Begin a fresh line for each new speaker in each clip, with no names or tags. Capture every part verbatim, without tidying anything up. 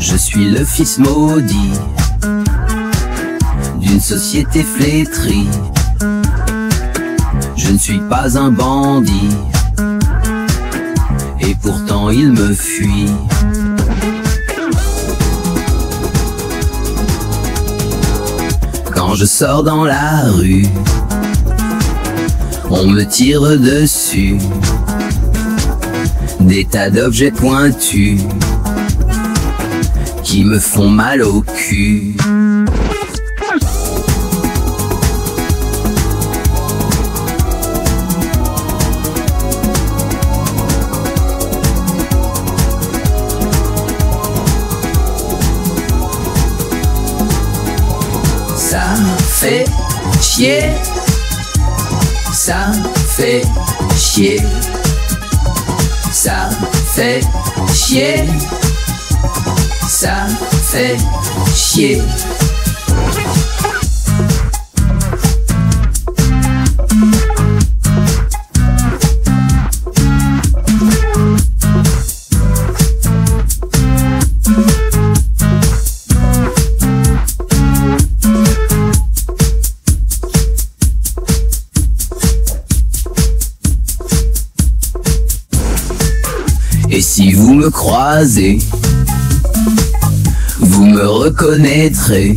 Je suis le fils maudit d'une société flétrie. Je ne suis pas un bandit, et pourtant il me fuit. Quand je sors dans la rue, on me tire dessus. Des tas d'objets pointus qui me font mal au cul. Ça fait chier, ça fait chier, ça fait chier, ça fait chier. Et si vous me croisez, vous me reconnaîtrez,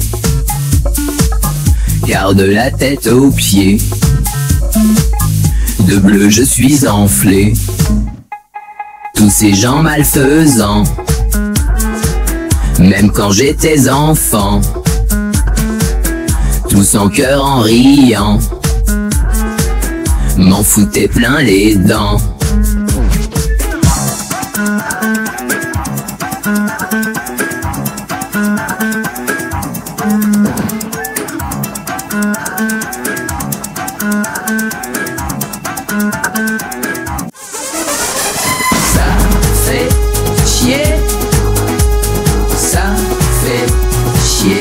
car de la tête aux pieds, de bleu je suis enflé. Tous ces gens malfaisants, même quand j'étais enfant, tous en cœur en riant, m'en foutaient plein les dents. Ça fait chier, ça fait chier,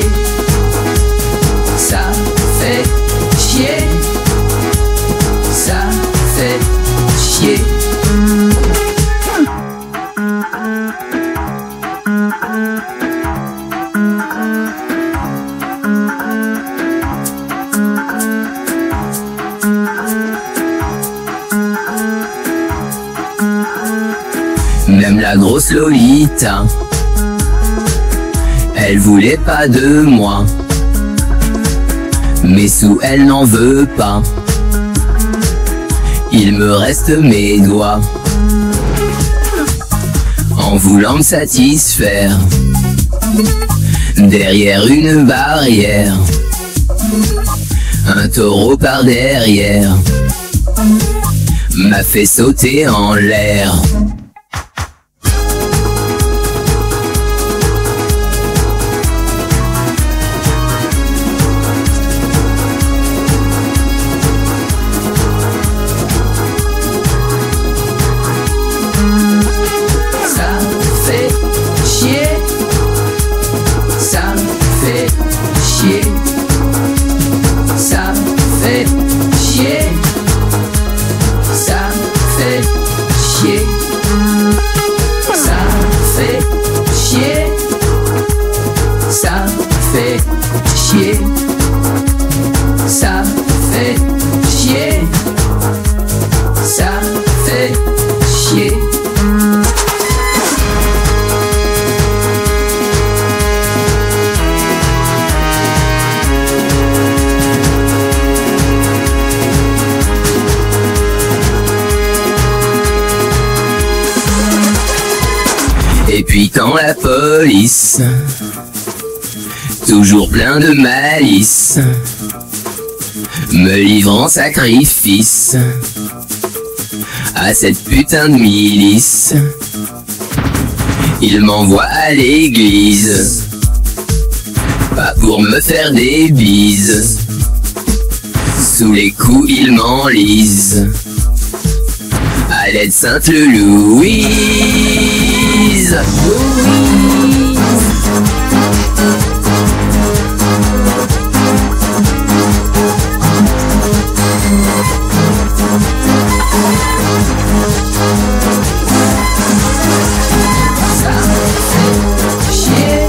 ça fait chier, ça fait chier. Même la grosse Lolita, elle voulait pas de moi, mais sous elle n'en veut pas, il me reste mes doigts. En voulant me satisfaire, derrière une barrière, un taureau par derrière m'a fait sauter en l'air. Ça fait chier, ça fait chier, ça fait chier, ça fait chier, ça fait chier, ça fait chier, ça fait chier, ça fait chier. Et puis quand la police, toujours plein de malice, me livre en sacrifice à cette putain de milice, il m'envoie à l'église, pas pour me faire des bises, sous les coups il m'enlise, à l'aide Sainte Louise. Ça fait chier.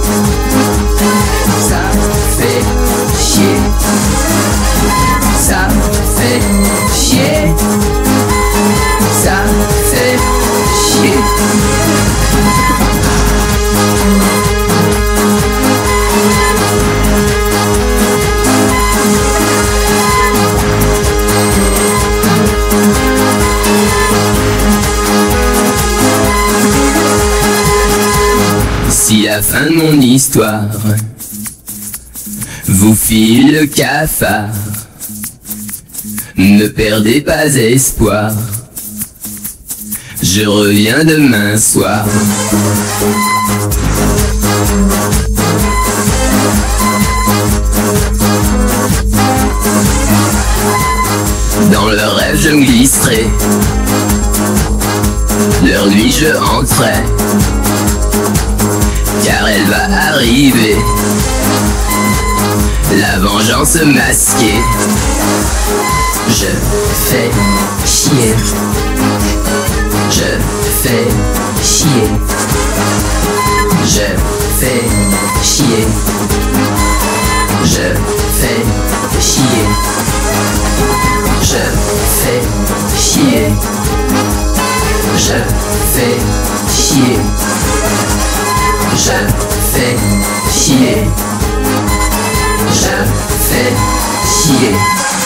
D'ici la fin de mon histoire, vous file le cafard. Ne perdez pas espoir, je reviens demain soir. Dans le rêve je me glisserai, leur nuit je entrais, car elle va arriver, la vengeance masquée. Je fais chier, je fais chier, je fais chier, je fais chier, je fais chier, je fais chier, je fais chier, je fais chier.